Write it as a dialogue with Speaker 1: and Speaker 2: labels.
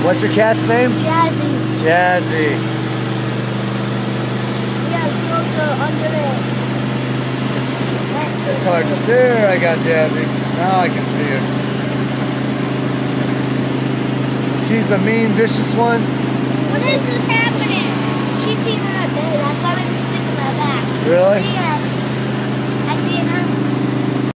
Speaker 1: What's your cat's name?
Speaker 2: Jazzy.
Speaker 1: Jazzy.
Speaker 2: We got Jojo under it.
Speaker 1: It's hard to... There, I got Jazzy. Now I can see her. She's the mean, vicious one?
Speaker 2: What is this happening? She peed in our bed. That's why we sleep in my back.
Speaker 1: Really?
Speaker 2: Yeah.